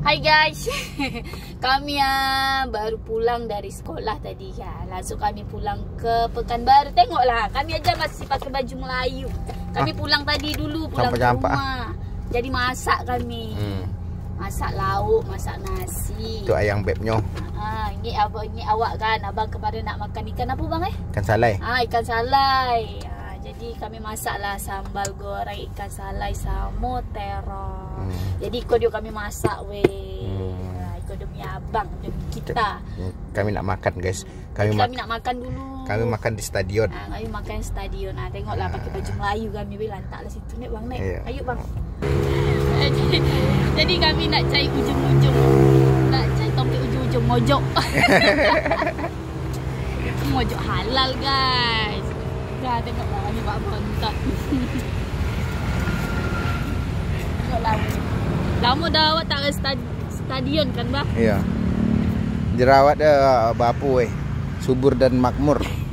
Hai guys. Kami baru pulang dari sekolah tadi ya. Langsung kami pulang ke Pekanbaru. Tengoklah, kami aja masih pakai baju Melayu. Kami pulang tadi dulu, pulang ke rumah. Jadi masak kami. Masak lauk, masak nasi. Itu ayang bebnya. Ini awak kan, abang kemarin nak makan ikan apa bang Ikan salai. Ikan salai. Jadi kami masaklah sambal goreng ikan salai sama terong. Jadi ikut dia kami masak ikut dia punya abang, dia kita. Kami nak makan guys. Kami nak makan dulu. Kami makan di stadion. Kami makan di stadion. Tengoklah pakai baju Melayu kami lantaklah situ nek bang nek. Iya. Ayo bang. Jadi kami nak cari ujung-ujung. Nak cari topik ujung-ujung mojok. Mojok halal guys. Dah tengoklah kami buat bontot. Tengoklah. Lama dah awak tak ke stadion kan bang? Iya. Jerawat dah bapu subur dan makmur.